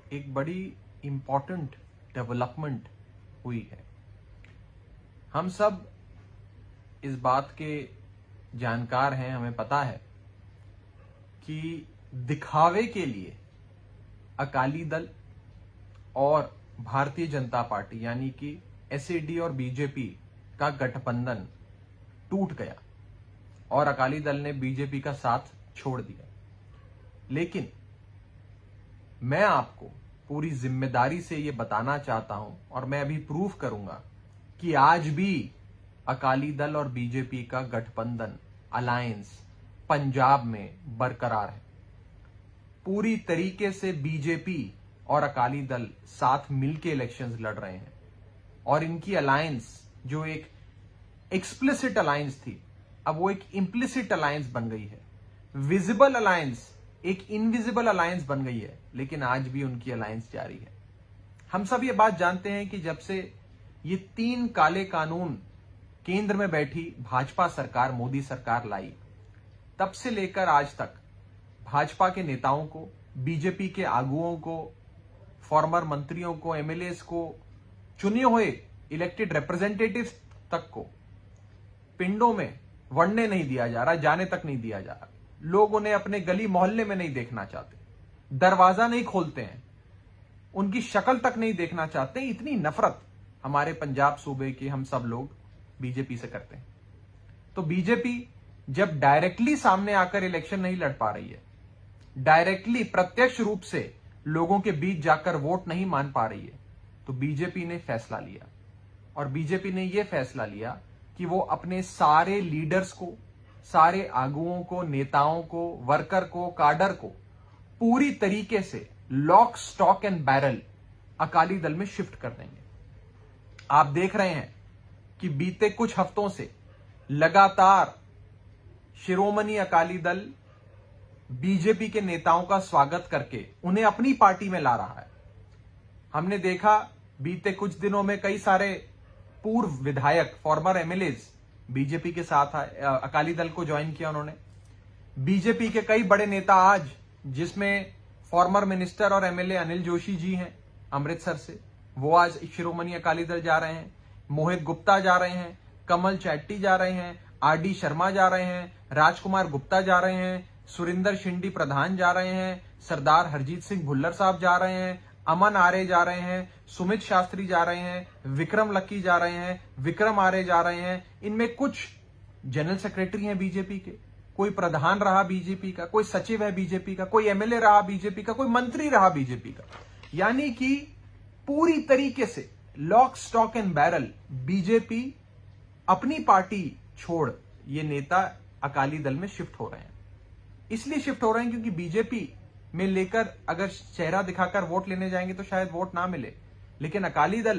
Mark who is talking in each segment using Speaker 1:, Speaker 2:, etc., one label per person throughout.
Speaker 1: एक बड़ी important development हुई है। हम सब इस बात के जानकार हैं, हमें पता है कि दिखावे के लिए अकाली दल और भारतीय जनता पार्टी यानी कि एसएडी और बीजेपी का गठबंधन टूट गया और अकाली दल ने बीजेपी का साथ छोड़ दिया। लेकिन मैं आपको पूरी जिम्मेदारी से यह बताना चाहता हूं और मैं अभी प्रूफ करूंगा कि आज भी अकाली दल और बीजेपी का गठबंधन अलायंस पंजाब में बरकरार है। पूरी तरीके से बीजेपी और अकाली दल साथ मिलकर इलेक्शंस लड़ रहे हैं और इनकी अलायंस जो एक एक्सप्लिसिट अलायंस थी, अब वो एक इंप्लिसिट अलायंस बन गई है। विजिबल अलायंस एक इनविजिबल अलायंस बन गई है, लेकिन आज भी उनकी अलायंस जारी है। हम सब ये बात जानते हैं कि जब से ये 3 काले कानून केंद्र में बैठी भाजपा सरकार, मोदी सरकार लाई, तब से लेकर आज तक भाजपा के नेताओं को, बीजेपी के आगुओं को, फॉर्मर मंत्रियों को, एमएलएस को, चुने हुए इलेक्टेड रिप्रेजेंटेटिव्स तक को पिंडों में वड़ने नहीं दिया जा रहा, जाने तक नहीं दिया जा रहा। लोग उन्हें अपने गली मोहल्ले में नहीं देखना चाहते, दरवाजा नहीं खोलते हैं, उनकी शक्ल तक नहीं देखना चाहते। इतनी नफरत हमारे पंजाब सूबे के हम सब लोग बीजेपी से करते हैं। तो बीजेपी जब डायरेक्टली सामने आकर इलेक्शन नहीं लड़ पा रही है, डायरेक्टली प्रत्यक्ष रूप से लोगों के बीच जाकर वोट नहीं मान पा रही है, तो बीजेपी ने फैसला लिया और बीजेपी ने यह फैसला लिया कि वो अपने सारे लीडर्स को, सारे आगुओं को, नेताओं को, वर्कर को, काडर को पूरी तरीके से lock, stock and barrel Akali Dal में शिफ्ट कर देंगे। आप देख रहे हैं कि बीते कुछ हफ्तों से लगातार शिरोमणि अकाली दल बीजेपी के नेताओं का स्वागत करके उन्हें अपनी पार्टी में ला रहा है। हमने देखा बीते कुछ दिनों में कई सारे पूर्व विधायक, फॉर्मर एमएलएस बीजेपी के साथ अकाली दल को ज्वाइन किया उन्होंने। बीजेपी के कई बड़े नेता आज, जिसमें फॉर्मर मिनिस्टर और एमएलए अनिल जोशी जी हैं अमृतसर से, वो आज शिरोमणि अकाली दल जा रहे हैं। मोहित गुप्ता जा रहे हैं, कमल चैट्टी जा रहे हैं, आरडी शर्मा जा रहे हैं, राजकुमार गुप्ता जा रहे हैं, सुरिंदर शिंडी प्रधान जा रहे हैं, सरदार हरजीत सिंह भुल्लर साहब जा रहे हैं, अमन आर्य जा रहे हैं, सुमित शास्त्री जा रहे हैं, विक्रम लक्की जा रहे हैं, विक्रम आर्य जा रहे हैं। इनमें कुछ जनरल सेक्रेटरी हैं बीजेपी के, कोई प्रधान रहा बीजेपी का, कोई सचिव है बीजेपी का, कोई एमएलए रहा बीजेपी का, कोई मंत्री रहा बीजेपी का। यानी कि पूरी तरीके से lock, stock and barrel BJP अपनी पार्टी छोड़ ये नेता अकाली दल में शिफ्ट हो रहे हैं। इसलिए शिफ्ट हो रहे हैं क्योंकि बीजेपी में लेकर अगर चेहरा दिखाकर वोट लेने जाएंगे तो शायद वोट ना मिले, लेकिन अकाली दल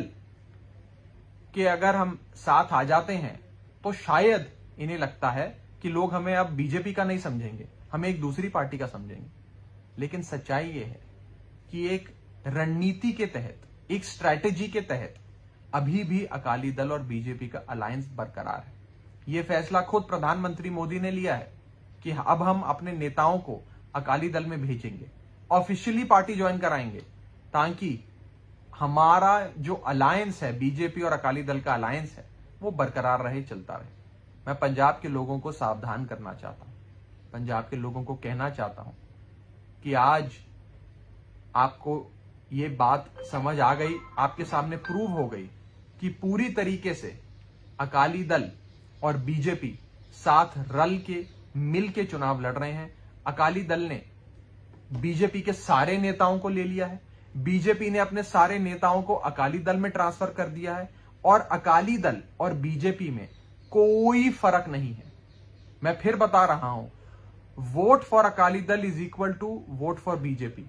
Speaker 1: के अगर हम साथ आ जाते हैं तो शायद इन्हें लगता है कि लोग हमें अब बीजेपी का नहीं समझेंगे, हमें एक दूसरी पार्टी का समझेंगे। लेकिन सच्चाई यह है कि एक रणनीति के तहत, एक स्ट्रैटेजी के तहत अभी भी अकाली दल और बीजेपी का अलायंस बरकरार है। यह फैसला खुद प्रधानमंत्री मोदी ने लिया है कि अब हम अपने नेताओं को अकाली दल में भेजेंगे, ऑफिशियली पार्टी ज्वाइन कराएंगे, ताकि हमारा जो अलायंस है, बीजेपी और अकाली दल का अलायंस है, वो बरकरार रहे, चलता रहे। मैं पंजाब के लोगों को सावधान करना चाहता हूं, पंजाब के लोगों को कहना चाहता हूं कि आज आपको ये बात समझ आ गई, आपके सामने प्रूव हो गई कि पूरी तरीके से अकाली दल और बीजेपी साथ रल के, मिल के चुनाव लड़ रहे हैं। अकाली दल ने बीजेपी के सारे नेताओं को ले लिया है, बीजेपी ने अपने सारे नेताओं को अकाली दल में ट्रांसफर कर दिया है और अकाली दल और बीजेपी में कोई फर्क नहीं है। मैं फिर बता रहा हूं, vote for Akali Dal is equal to vote for BJP.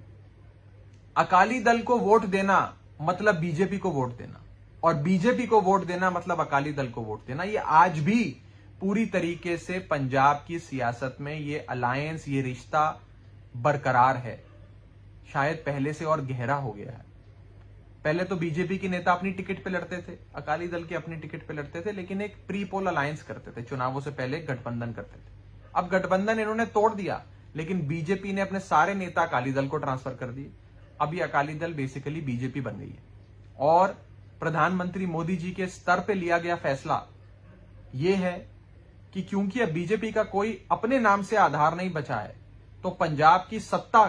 Speaker 1: Akali Dal को वोट देना मतलब बीजेपी को वोट देना, और बीजेपी को वोट देना मतलब अकाली दल को वोट देना। ये आज भी पूरी तरीके से पंजाब की सियासत में ये अलायंस, ये रिश्ता बरकरार है। शायद पहले से और गहरा हो गया है। पहले तो बीजेपी के नेता अपनी टिकट पे लड़ते थे, अकाली दल के अपनी टिकट पे लड़ते थे, लेकिन एक प्री पोल अलायंस करते थे, चुनावों से पहले गठबंधन करते थे। अब गठबंधन इन्होंने तोड़ दिया, लेकिन बीजेपी ने अपने सारे नेता अकाली दल को ट्रांसफर कर दिए अब ये अकाली दल बेसिकली बीजेपी बन गई है। और प्रधानमंत्री मोदी जी के स्तर पे लिया गया फैसला यह है कि क्योंकि अब बीजेपी का कोई अपने नाम से आधार नहीं बचा है, तो पंजाब की सत्ता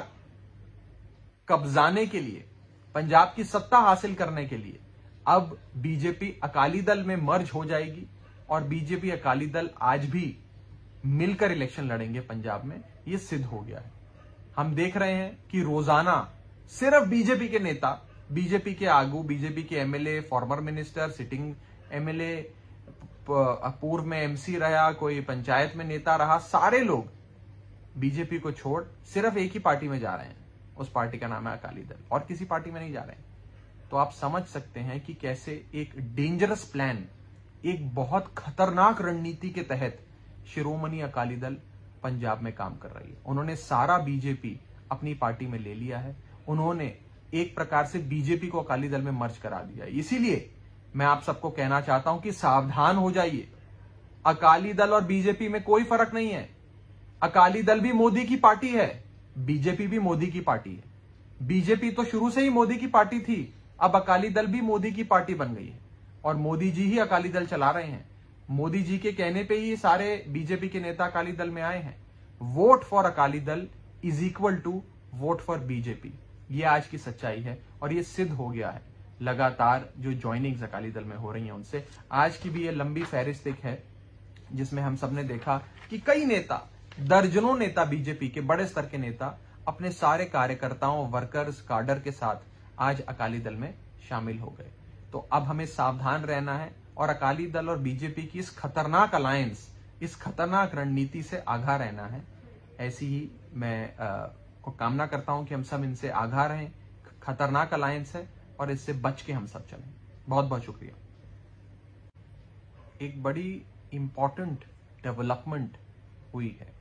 Speaker 1: कब्जाने के लिए, पंजाब की सत्ता हासिल करने के लिए अब बीजेपी अकाली दल में मर्ज हो जाएगी और बीजेपी अकाली दल आज भी मिलकर इलेक्शन लड़ेंगे पंजाब में। यह सिद्ध हो गया है। हम देख रहे हैं कि रोजाना सिर्फ बीजेपी के नेता, बीजेपी के आगू, बीजेपी के MLA, former minister, sitting MLA, पूर्व में एमसी रहा, कोई पंचायत में नेता रहा, सारे लोग बीजेपी को छोड़ सिर्फ एक ही पार्टी में जा रहे हैं। उस पार्टी का नाम है अकाली दल, और किसी पार्टी में नहीं जा रहे हैं। तो आप समझ सकते हैं कि कैसे एक डेंजरस प्लान, एक बहुत खतरनाक रणनीति के तहत शिरोमणि अकाली दल पंजाब में काम कर रही है। उन्होंने सारा बीजेपी अपनी पार्टी में ले लिया है। उन्होंने एक प्रकार से बीजेपी को अकाली दल में मर्ज करा दिया है। इसीलिए मैं आप सबको कहना चाहता हूं कि सावधान हो जाइए। अकाली दल और बीजेपी में कोई फर्क नहीं है। अकाली दल भी मोदी की पार्टी है, बीजेपी भी मोदी की पार्टी है। बीजेपी तो शुरू से ही मोदी की पार्टी थी, अब अकाली दल भी मोदी की पार्टी बन गई है और मोदी जी ही अकाली दल चला रहे हैं। मोदी जी के कहने पे ही सारे बीजेपी के नेता अकाली दल में आए हैं। Vote for Akali Dal is equal to vote for BJP, ये आज की सच्चाई है और ये सिद्ध हो गया है। लगातार जो ज्वाइनिंग्स अकाली दल में हो रही हैं उनसे, आज की भी ये लंबी फहरिस्त है जिसमें हम सबने देखा कि कई नेता, दर्जनों नेता, बीजेपी के बड़े स्तर के नेता अपने सारे कार्यकर्ताओं, वर्कर्स, काडर के साथ आज अकाली दल में शामिल हो गए। तो अब हमें सावधान रहना है और अकाली दल और बीजेपी की इस खतरनाक अलायंस, इस खतरनाक रणनीति से आगाह रहना है। ऐसी ही मैं को कामना करता हूं कि हम सब इनसे आगाह रहें। खतरनाक अलायंस है और इससे बच के हम सब चलें। बहुत बहुत शुक्रिया। एक बड़ी इंपॉर्टेंट डेवलपमेंट हुई है